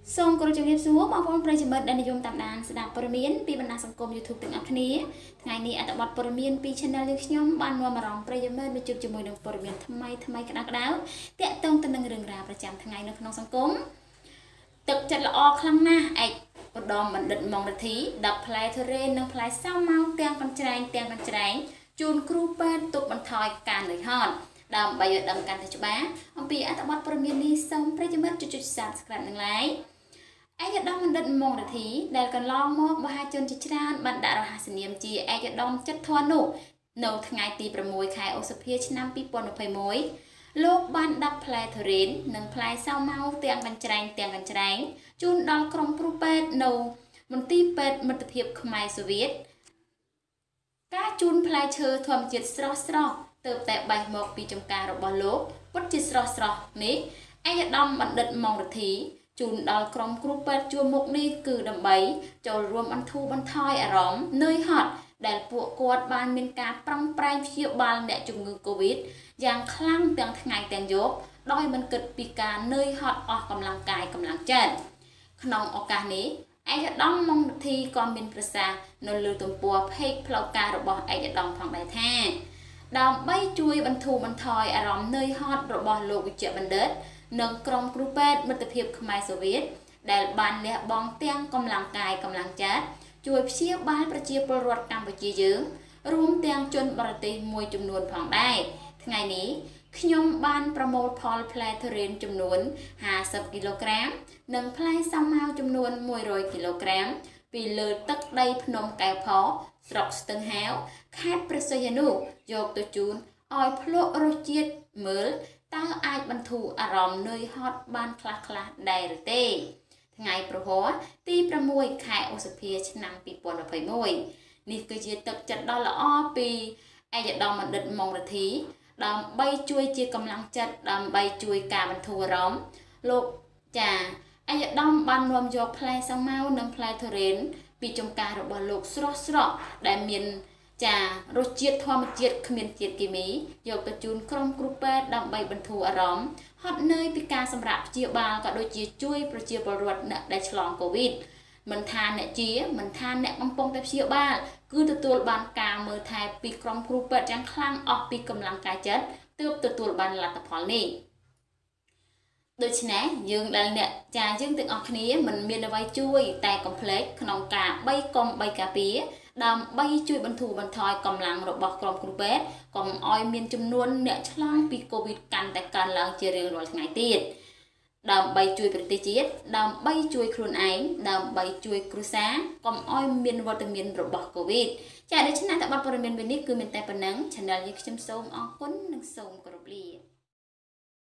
សូមគោរពជំរាបសួរបងប្អូនប្រិយមិត្តដែលនិយមតាមដានស្ដាប់ព័ត៌មានពីបណ្ដាសង្គម YouTube ទាំងអស់គ្នាថ្ងៃនេះអត្ថបទព័ត៌មានពី Channel យើងខ្ញុំបាននាំអារម្មណ៍ប្រិយមិត្តមកជួបជាមួយនឹងព័ត៌មានថ្មីក្តៅៗតាក់ទងទៅនឹងរឿងរ៉ាវប្រចាំថ្ងៃនៅក្នុងសង្គមទឹកចិត្តល្អខ្លាំងណាស់ឯកឧត្តមបណ្ឌិតម៉ុងរទ្ធីដាក់ផ្លែទុរេននិងផ្លែសាវម៉ាវទាំងកញ្ច្រែងជូនគ្រូពេទ្យទុកបន្ថយការនឿយហត់ដើម្បីឲ្យដឹងកាន់តែច្បាស់អំពីអត្ថបទព័ត៌មាននេះសូមប្រិយមិត្តចុច Subscribe និង Like ឯកឧត្តមបណ្ឌិតម៉ុងរទ្ធីដែលកន្លងមកមហាជនជាច្រើនបានដាក់រហស្សនាមជាឯកឧត្តមចិត្តធន់នោះនៅថ្ងៃទី6 ខែឧសភាឆ្នាំ2021លោកបានដាក់ផ្លែទុរេននិងផ្លែសាវម៉ាវទាំងកញ្ច្រែងជូនដល់ក្រុមគ្រូពេទ្យនៅមន្ទីរពេទ្យមិត្តភាពខ្មែរសូវៀតការជូនផ្លែឈើធម្មជាតិស្រស់ទើបតែបេះមកពីចំការរបស់លោកពិតជាស្រស់នេះឯកឧត្តមបណ្ឌិតម៉ុងរទ្ធីជូនដល់ក្រុមគ្រូពេទ្យជួរមុខនេះគឺដើម្បីចូលរួមបន្ធូរបន្ថយអារម្មណ៍នឿយហត់ដែលពួកគាត់បានមានការប្រឹងប្រែងព្យាបាលអ្នកជំងឺ Covid យ៉ាងខ្លាំងទាំងថ្ងៃទាំងយប់ដោយមិនគិតពីការនឿយហត់អស់កម្លាំងកាយកម្លាំងចិត្តក្នុងឱកាសនេះឯកឧត្តមម៉ុងរទ្ធីក៏មានប្រសាសន៍នៅលើទំព័រ Page ផ្លូវការរបស់ឯកឧត្តមផងដែរថាដើម្បីជួយបន្ធូរបន្ថយអារម្មណ៍នឿយហត់របស់លោកវិជ្ជបណ្ឌិតនិងក្រុមគ្រូពេទ្យមិត្តភាពខ្មែរសូវៀតដែលបានលះបង់ទាំងកម្លាំងកាយកម្លាំងចិត្តជួយព្យាបាលប្រជាពលរដ្ឋកម្ពុជាយើងរួមទាំងជនបរទេសមួយចំនួនផងដែរថ្ងៃនេះខ្ញុំបានប្រមូលផលផ្លែទុរេនចំនួន50គីឡូក្រាមនិងផ្លែសាវម៉ាវចំនួន100គីឡូក្រាមពីលើទឹកដីភ្នំកែវផស្រុកស្ទឹងហាវខេត្តព្រះសីហនុយកទៅជូនឲ្យភ្លក់រសជាតិមើលតើអាចបន្ធូរអារម្មណ៍នឿយហត់បានខ្លះដែរឬទេថ្ងៃប្រហ័សទី6 ខែឧសភាឆ្នាំ2021នេះគឺជាទឹកចិត្តដ៏ល្អពីឯកឧត្តមបណ្ឌិតម៉ុងរទ្ធីដើម្បីជួយជាកម្លាំងចិត្តដើម្បីជួយការបន្ធូរអារម្មណ៍លោកចាឯកឧត្តមបាននាំយកផ្លែសាវម៉ាវនិងផ្លែទុរេនពីចំការរបស់លោកស្រស់ដែលមានរសជាតិធម្មជាតិគ្មានជាតិគីមីយកទៅជូនក្រុមគ្រូពេទ្យដើម្បីបន្ធូរអារម្មណ៍ហត់នឿយពីការសម្រាកព្យាបាលក៏ដូចជាជួយប្រជាពលរដ្ឋអ្នកដែលឆ្លងកូវីដមិនថាអ្នកកំពុងតែព្យាបាលគឺទទួលបានការមើលថែពីក្រុមគ្រូពេទ្យយ៉ាងខ្លាំងអស់ពីកម្លាំងកាយចិត្តទើបទទួលបានលទ្ធផលនេះដូច្នេះយើងដែលអ្នកយើងទាំងអស់គ្នាមិនមានអ្វីជួយតែកុំភ្លេចក្នុងការ3កុំ3ការពារដើម្បីជួយបន្ធូរបន្ថយកម្លាំងរបស់ក្រុមគ្រូពេទ្យកុំឲ្យមានចំនួនអ្នកឆ្លងពីកូវីដកាន់តែកើនឡើងជារៀងរាល់ថ្ងៃទៀតដើម្បីជួយប្រទេសជាតិដើម្បីជួយខ្លួនឯងដើម្បីជួយគ្រួសារកុំឲ្យមានវត្តមានរបស់កូវីដដូច្នេះតែបទព័ត៌មាននេះគឺមានតែប៉ុណ្ណឹង Channel យើងខ្ញុំសូមអរគុណនិងសូមគោរពលា